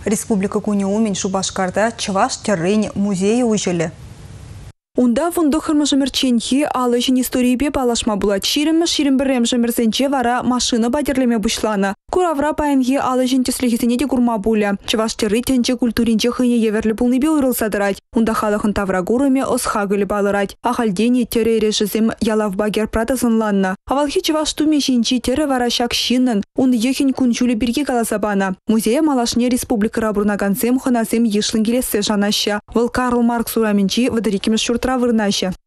Республика Куниумин Шубашкарда Чаваш террень музея ужилі. Унда фунду хырмыжымерченхи алышын истории палашма булат. Ширим жемерзенче вара машина бадерлеме бушлана. Куравра паянхи алышын теслехисене де курма буля. Чаваштеры тенче культуринче хыне еверлі пулны уйрылсадырать. Унда халахын таврагурыме осхагылі балырать. Ахальдени тере решизем ялав багер пратасынланна. Авалхи чаваш тумешинчи тере вара шак шиннын. Унда ехин кунчулі бірге каласабана. Музея малашне республика рабурнагансем хынасем ешлын келесе жанаща. Выл Карл Маркс ураменчи вадарикимеш шуртра вырнаща.